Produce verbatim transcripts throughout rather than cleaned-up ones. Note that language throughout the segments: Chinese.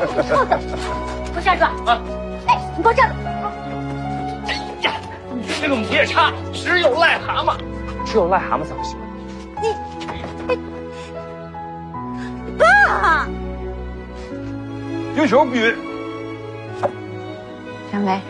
稍等，给我站住！啊！哎，你给我站住！ 哎呀，你这个母夜叉，只有癞蛤蟆，只有癞蛤蟆才会喜欢你。你爸！ 举手举。 张梅。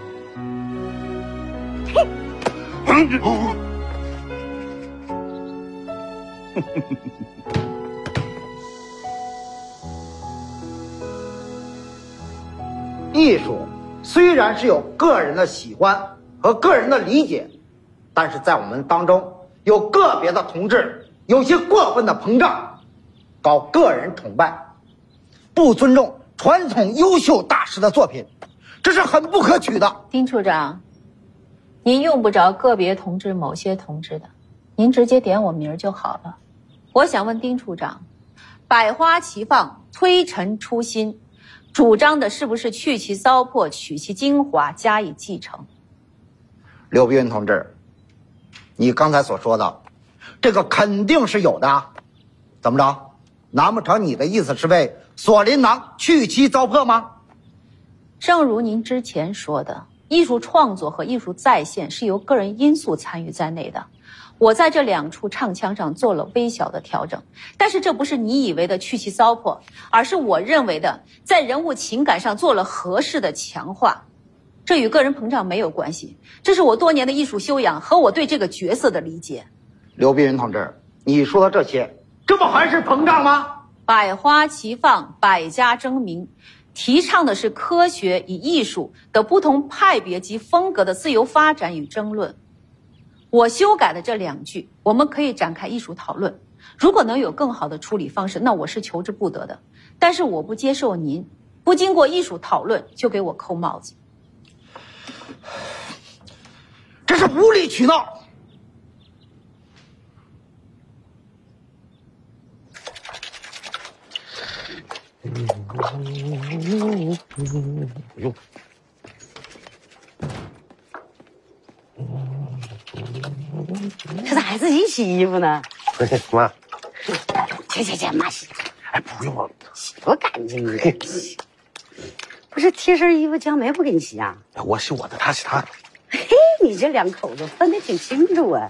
艺术虽然是有个人的喜欢和个人的理解，但是在我们当中有个别的同志有些过分的膨胀，搞个人崇拜，不尊重传统优秀大师的作品，这是很不可取的。 丁处长，您用不着个别同志某些同志的，您直接点我名儿就好了。我想问丁处长，百花齐放，推陈出新，主张的是不是去其糟粕，取其精华，加以继承？ 刘碧云同志，你刚才所说的，这个肯定是有的。怎么着？难不成你的意思是为锁麟囊去其糟粕吗？ 正如您之前说的，艺术创作和艺术再现是由个人因素参与在内的。我在这两处唱腔上做了微小的调整，但是这不是你以为的去其糟粕，而是我认为的在人物情感上做了合适的强化。这与个人膨胀没有关系，这是我多年的艺术修养和我对这个角色的理解。 刘碧云同志，你说的这些，这不还是膨胀吗？ 百花齐放，百家争鸣，提倡的是科学与艺术的不同派别及风格的自由发展与争论。我修改的这两句，我们可以展开艺术讨论。如果能有更好的处理方式，那我是求之不得的。但是我不接受您不经过艺术讨论就给我扣帽子， 这是无理取闹。 不用。 这咋还自己洗衣服呢？ 妈， 去去去，妈洗。 哎，不用了， 洗多干净啊！不是贴身衣服，江梅不给你洗啊？ 我洗我的，他洗他的。 嘿，你这两口子分得挺清楚啊！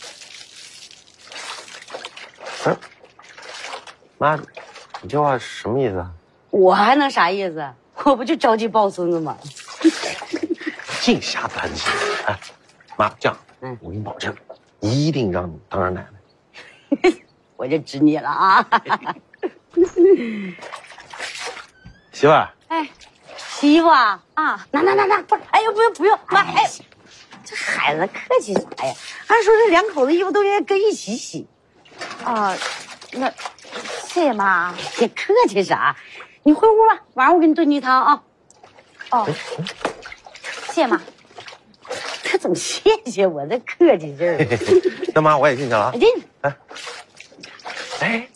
嗯，妈，你这话什么意思啊？ 我还能啥意思？我不就着急抱孙子吗？ 净瞎担心。哎，妈，这样，嗯，我给你保证，一定让你当上奶奶。 我就指你了啊！ 媳妇儿， 哎，洗衣服啊啊！拿拿拿拿，不是，哎呦，不用不用，妈，哎，这孩子客气啥呀？按说这两口子衣服都应该搁一起洗。 啊、呃，那谢谢妈。 别客气啥，你回屋吧，晚上我给你炖鸡汤啊。 哦，谢谢妈。 他总谢谢我，这客气劲儿。 那妈，我也进去了啊。 进。 哎，哎。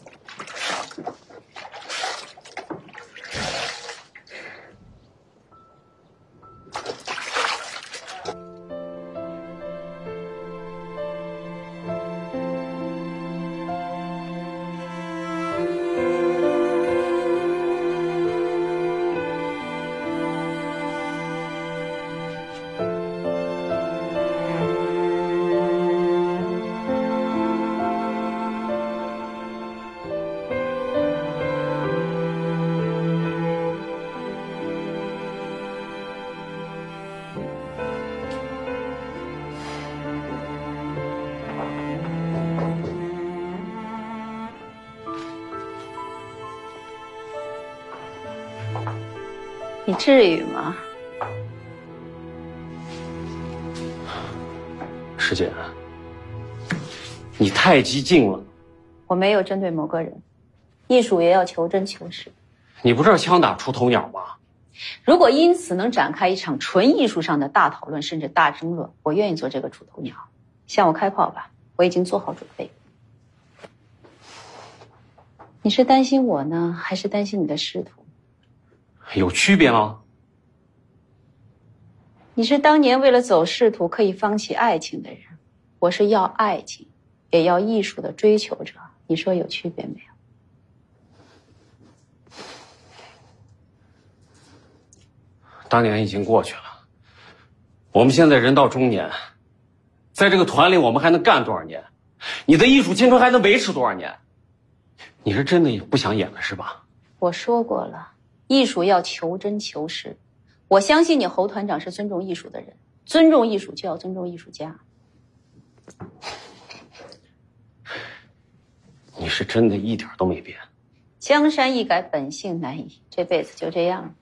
你至于吗？ 师姐，你太激进了。 我没有针对某个人，艺术也要求真求实。 你不是枪打出头鸟吗？ 如果因此能展开一场纯艺术上的大讨论，甚至大争论，我愿意做这个出头鸟。向我开炮吧，我已经做好准备。你是担心我呢，还是担心你的仕途？ 有区别吗？ 你是当年为了走仕途可以放弃爱情的人，我是要爱情，也要艺术的追求者。你说有区别没有？ 当年已经过去了，我们现在人到中年，在这个团里我们还能干多少年？你的艺术青春还能维持多少年？你是真的不想演了是吧？ 我说过了，艺术要求真求实。我相信你侯团长是尊重艺术的人，尊重艺术就要尊重艺术家。 你是真的一点都没变。 江山易改，本性难移，这辈子就这样。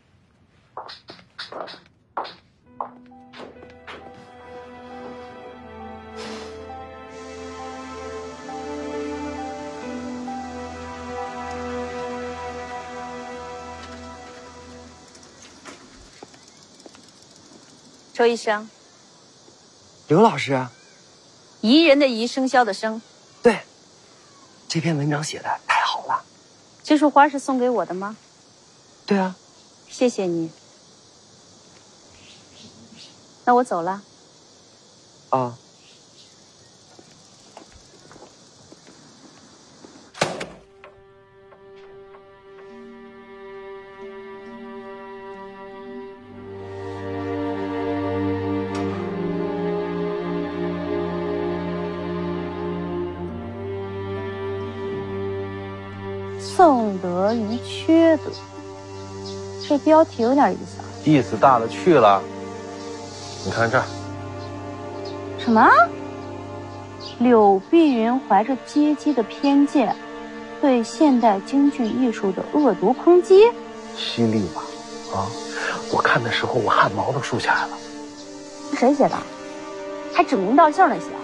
周医生， 刘老师啊， 宜人的宜，生肖的生。 对，这篇文章写的太好了。 这束花是送给我的吗？ 对啊。 谢谢你。那我走了。 啊。 宋德于缺德，这标题有点意思啊。 意思大了去了。你看这儿， 什么？柳碧云怀着阶级的偏见，对现代京剧艺术的恶毒抨击。 犀利吧？啊！我看的时候我汗毛都竖起来了。 谁写的？还指名道姓的写？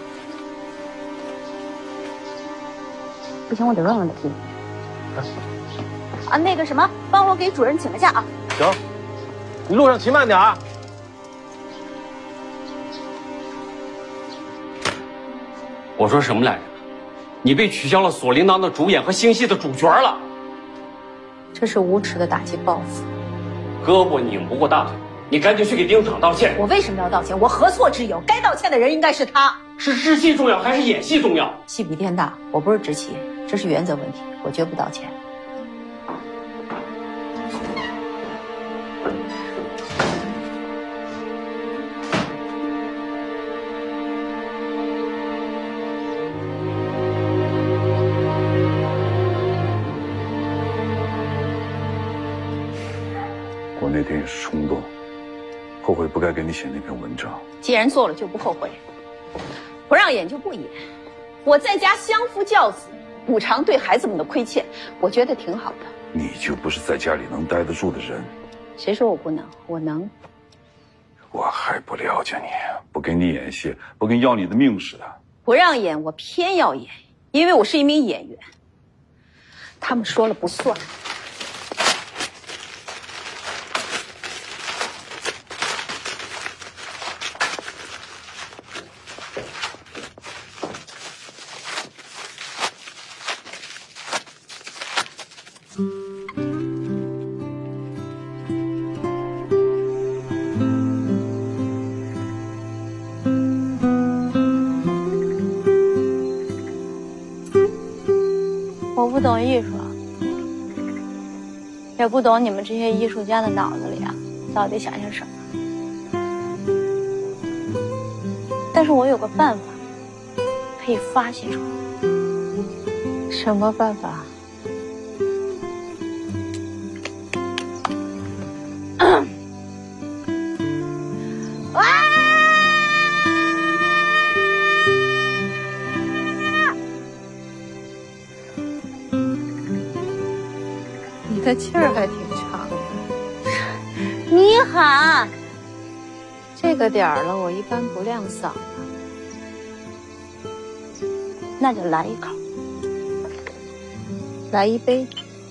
不行，我得问问他。啊，那个什么，帮我给主任请个假啊！ 行，你路上骑慢点儿。 我说什么来着？你被取消了锁铃铛的主演和星系的主角了。 这是无耻的打击报复。 胳膊拧不过大腿，你赶紧去给丁厂道歉。 我为什么要道歉？我何错之有？该道歉的人应该是他。 是知戏重要还是演戏重要？ 戏比天大，我不是知棋，这是原则问题，我绝不道歉。 我那天也是冲动，后悔不该给你写那篇文章。 既然做了就不后悔，不让演就不演，我在家相夫教子，补偿对孩子们的亏欠，我觉得挺好的。 你就不是在家里能待得住的人。 谁说我不能？我能。 我还不了解你，不给你演戏，不跟要你的命似的。 不让演，我偏要演，因为我是一名演员。他们说了不算。我不懂艺术，也不懂你们这些艺术家的脑子里啊，到底想些什么。但是我有个办法，可以发泄出来。什么办法？哇！你的气儿还挺长的。你喊，这个点儿了，我一般不亮嗓子。那就来一口，来一杯。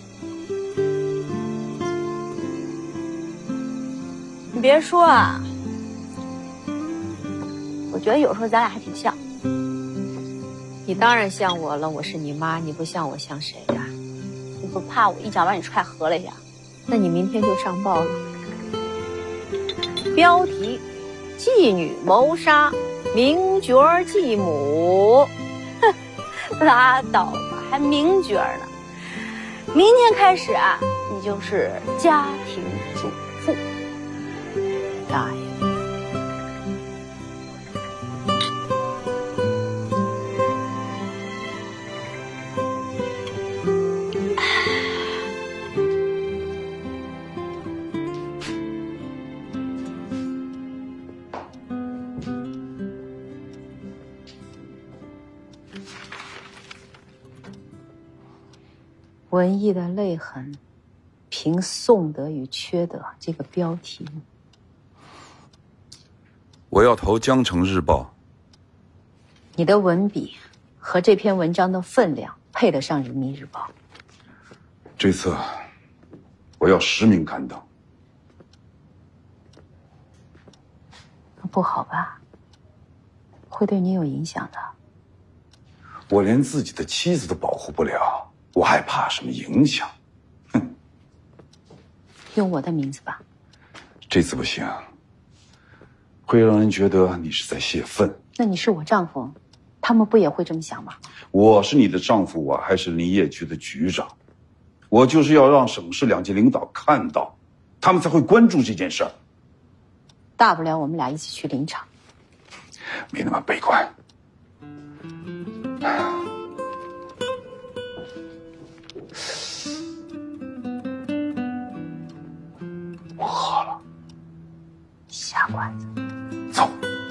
你别说啊，我觉得有时候咱俩还挺像。你当然像我了，我是你妈，你不像我像谁呀？你不怕我一脚把你踹河里呀？那你明天就上报了。标题：妓女谋杀，名角继母。哼，拉倒吧，还名角呢。明天开始啊，你就是家庭主妇。 大爷！文艺的泪痕，凭宋德与缺德这个标题。 我要投《江城日报》。 你的文笔和这篇文章的分量配得上《人民日报》。 这次我要实名刊登。 不好吧？会对你有影响的。 我连自己的妻子都保护不了，我还怕什么影响？哼！ 用我的名字吧。 这次不行，会让人觉得你是在泄愤。 那你是我丈夫，他们不也会这么想吗？ 我是你的丈夫，我还是林业局的局长，我就是要让省市两级领导看到，他们才会关注这件事儿。 大不了我们俩一起去林场。 没那么悲观。我喝了。 下馆子。 走。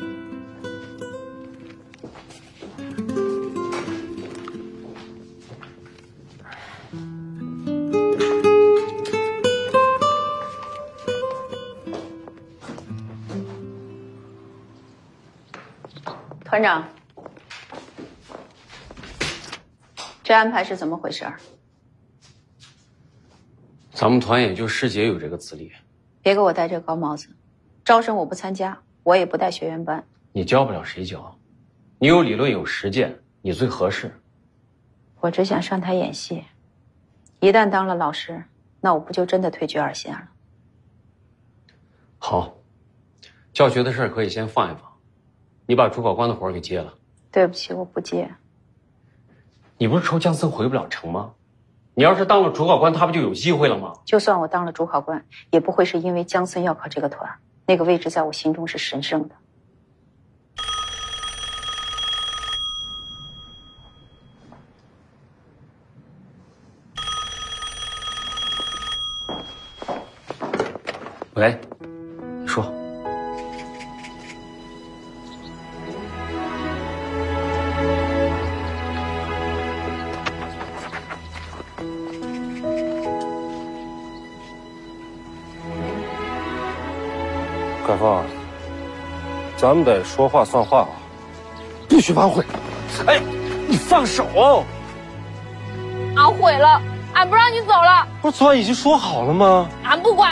团长，这安排是怎么回事？ 咱们团也就师姐有这个资历。 别给我戴这个高帽子，招生我不参加，我也不带学员班。 你教不了谁教？你有理论有实践，你最合适。 我只想上台演戏，一旦当了老师，那我不就真的退居二线了？ 好，教学的事可以先放一放。你把主考官的活给接了。 对不起，我不接。 你不是愁江森回不了城吗？你要是当了主考官，他不就有机会了吗？ 就算我当了主考官，也不会是因为江森要考这个团，那个位置在我心中是神圣的。 喂，你说。 盖峰，咱们得说话算话啊，不许反悔！哎，你放手！ 俺悔了，俺不让你走了。 不是昨晚已经说好了吗？ 俺不管。